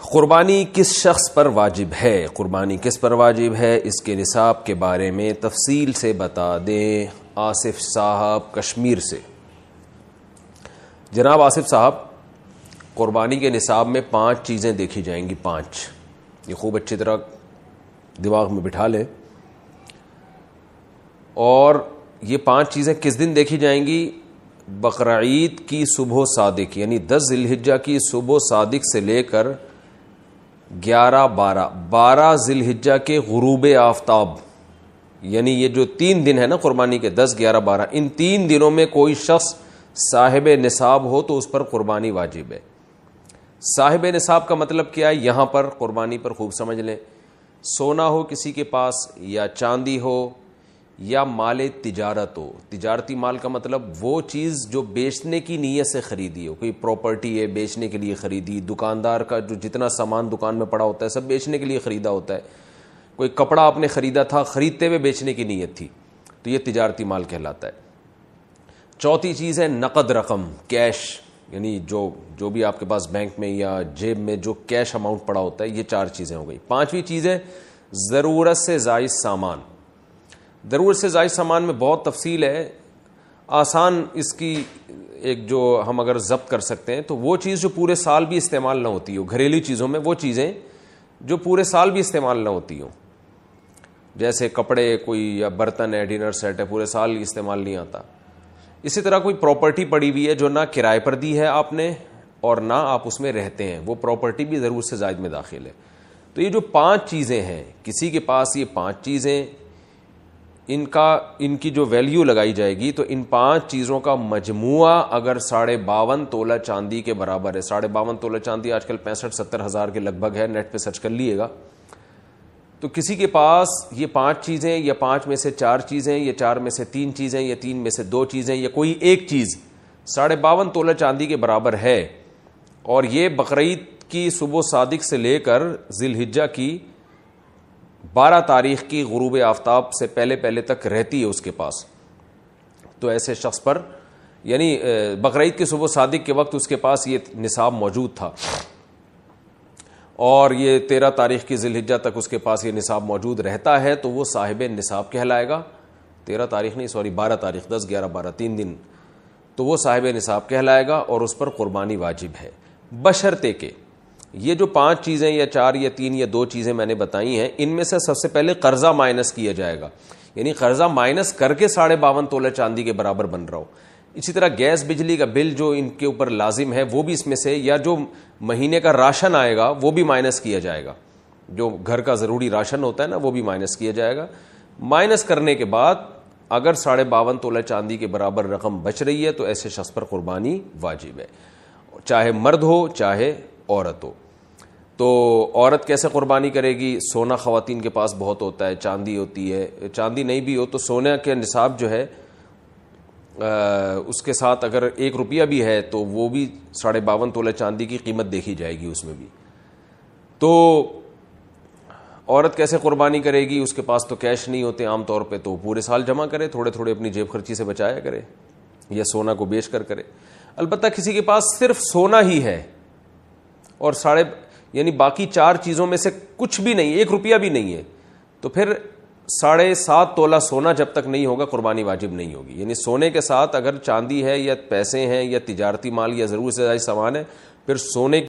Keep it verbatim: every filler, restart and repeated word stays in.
قربانی کس شخص پر واجب ہے؟ قربانی کس پر واجب ہے، اس کے نصاب کے بارے میں تفصیل سے بتا دیں آصف صاحب کشمیر سے۔ جناب آصف صاحب، قربانی کے نصاب میں پانچ چیزیں دیکھی جائیں گی، پانچ، یہ خوب اچھی طرح دماغ میں بٹھا لیں۔ اور یہ پانچ چیزیں کس دن دیکھی جائیں گی؟ بقرعید کی صبح صادق، یعنی دس ذی الحجہ کی صبح صادق سے لے کر گیارہ بارہ بارہ ذی الحجہ کے غروب آفتاب، یعنی یہ جو تین دن ہے نا قربانی کے، دس گیارہ بارہ، ان تین دنوں میں کوئی شخص صاحب نصاب ہو تو اس پر قربانی واجب ہے۔ صاحب نصاب کا مطلب کیا ہے؟ یہاں پر قربانی پر خوب سمجھ لیں۔ سونا ہو کسی کے پاس، یا چاندی ہو، یا مال تجارت ہو۔ تجارتی مال کا مطلب وہ چیز جو بیچنے کی نیت سے خریدی ہو، کوئی پراپرٹی ہے بیچنے کے لیے خریدی، دکاندار کا جو جتنا سامان دکان میں پڑا ہوتا ہے سب بیچنے کے لیے خریدا ہوتا ہے، کوئی کپڑا آپ نے خریدا تھا، خریدتے ہوئے بیچنے کی نیت تھی، تو یہ تجارتی مال کہلاتا ہے۔ چوتھی چیز ہے نقد رقم، کیش، یعنی جو جو بھی آپ کے پاس بینک میں یا جیب میں جو کیش اماؤنٹ پڑا ہوتا ہے، یہ چار چیزیں ہو گئی۔ پانچویں چیز ہے ضرورت سے زائد سامان۔ ضرورت سے زائد سامان میں بہت تفصیل ہے، آسان اس کی ایک جو ہم اگر ضبط کر سکتے ہیں تو وہ چیز جو پورے سال بھی استعمال نہ ہوتی ہو، گھریلو چیزوں میں وہ چیزیں جو پورے سال بھی استعمال نہ ہوتی ہوں، جیسے کپڑے، کوئی یا برتن ہے، ڈنر سیٹ ہے، پورے سال استعمال نہیں آتا۔ اسی طرح کوئی پراپرٹی پڑی ہوئی ہے جو نہ کرائے پر دی ہے آپ نے اور نہ آپ اس میں رہتے ہیں، وہ پراپرٹی بھی ضرورت سے زائد میں داخل ہے۔ تو یہ جو پانچ چیزیں ہیں، کسی کے پاس یہ پانچ چیزیں، ان کا ان کی جو ویلیو لگائی جائے گی تو ان پانچ چیزوں کا مجموعہ اگر ساڑھے باون تولہ چاندی کے برابر ہے، ساڑھے باون تولہ چاندی آج کل پینسٹھ ستر ہزار کے لگ بھگ ہے، نیٹ پہ سرچ کر لیے گا، تو کسی کے پاس یہ پانچ چیزیں، یا پانچ میں سے چار چیزیں، یا چار میں سے تین چیزیں، یا تین میں سے دو چیزیں، یا کوئی ایک چیز ساڑھے باون تولہ چاندی کے برابر ہے، اور یہ بقرعید کی صبح صادق سے لے کر ذی الحجہ کی بارہ تاریخ کی غروب آفتاب سے پہلے پہلے تک رہتی ہے اس کے پاس، تو ایسے شخص پر، یعنی بقرعید کی صبح صادق کے وقت اس کے پاس یہ نصاب موجود تھا، اور یہ تیرہ تاریخ کی ذی الحجہ تک اس کے پاس یہ نصاب موجود رہتا ہے، تو وہ صاحب نصاب کہلائے گا۔ تیرہ تاریخ نہیں، سوری بارہ تاریخ، دس گیارہ بارہ، تین دن، تو وہ صاحب نصاب کہلائے گا اور اس پر قربانی واجب ہے، بشرطے کہ یہ جو پانچ چیزیں یا چار یا تین یا دو چیزیں میں نے بتائی ہیں، ان میں سے سب سے پہلے قرضہ مائنس کیا جائے گا، یعنی قرضہ مائنس کر کے ساڑھے باون تولہ چاندی کے برابر بن رہا ہو۔ اسی طرح گیس بجلی کا بل جو ان کے اوپر لازم ہے وہ بھی اس میں سے، یا جو مہینے کا راشن آئے گا وہ بھی مائنس کیا جائے گا، جو گھر کا ضروری راشن ہوتا ہے نا وہ بھی مائنس کیا جائے گا۔ مائنس کرنے کے بعد اگر ساڑھے باون تولہ چاندی کے برابر رقم بچ رہی ہے تو ایسے شخص پر قربانی واجب ہے، چاہے مرد ہو چاہے عورت ہو۔ تو عورت کیسے قربانی کرے گی؟ سونا خواتین کے پاس بہت ہوتا ہے، چاندی ہوتی ہے، چاندی نہیں بھی ہو تو سونے کے نصاب جو ہے اس کے ساتھ اگر ایک روپیہ بھی ہے تو وہ بھی ساڑھے باون تولہ چاندی کی قیمت دیکھی جائے گی اس میں بھی۔ تو عورت کیسے قربانی کرے گی؟ اس کے پاس تو کیش نہیں ہوتے عام طور پہ، تو پورے سال جمع کرے، تھوڑے تھوڑے اپنی جیب خرچی سے بچایا کرے، یا سونا کو بیچ کر کرے۔ البتہ کسی کے پاس صرف سونا ہی ہے اور ساڑھے یعنی باقی چار چیزوں میں سے کچھ بھی نہیں، ایک روپیہ بھی نہیں ہے، تو پھر ساڑھے سات تولہ سونا جب تک نہیں ہوگا قربانی واجب نہیں ہوگی۔ یعنی سونے کے ساتھ اگر چاندی ہے یا پیسے ہیں یا تجارتی مال یا ضرورت سے زائد سامان ہے، پھر سونے